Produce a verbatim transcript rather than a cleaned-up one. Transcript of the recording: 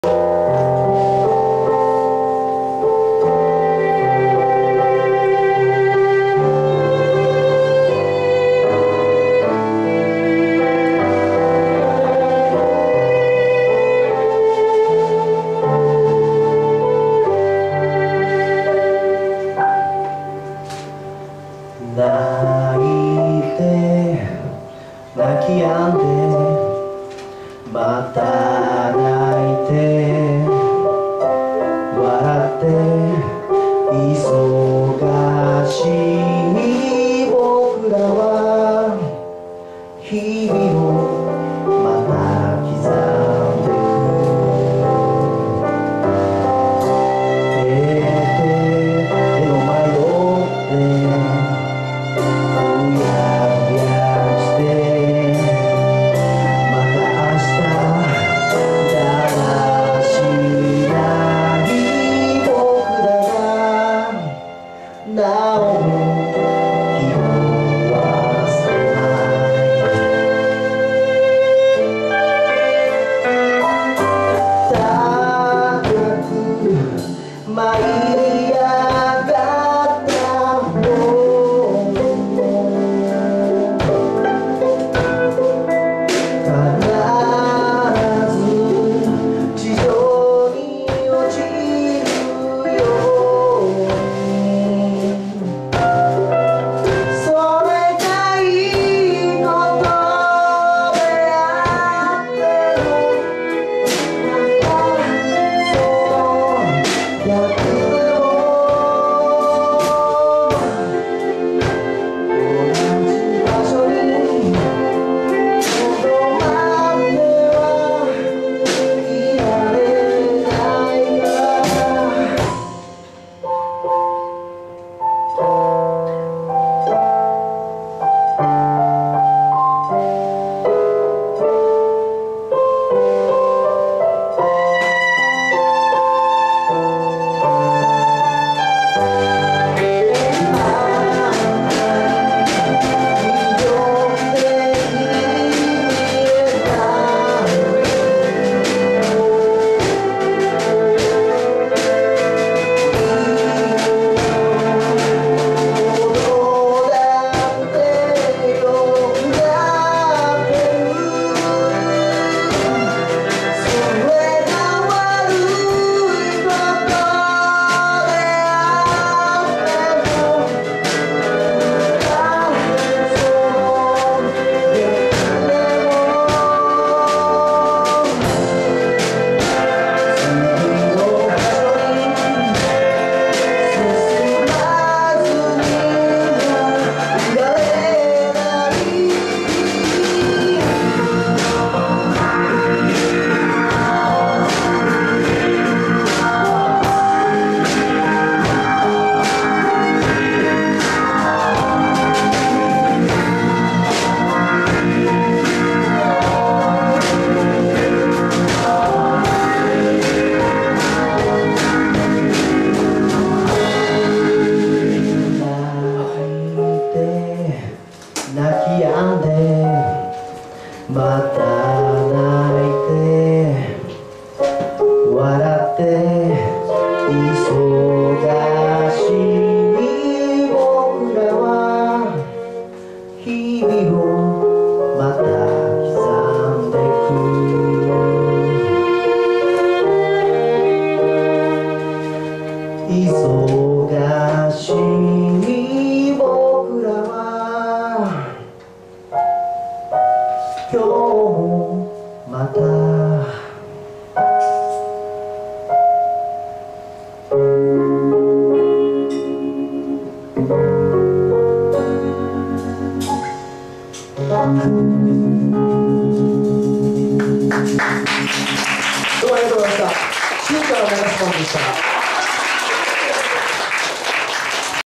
泣いて泣き止んでまた泣いて笑って忙しい僕らは日々をまた刻んでくえて手の迷ってなおも気を忘れない高く舞い上がったもの必ず地上に落ちるよまた泣いて笑って忙しい僕らは日々をまた刻んでく忙しい僕らは今日もまた「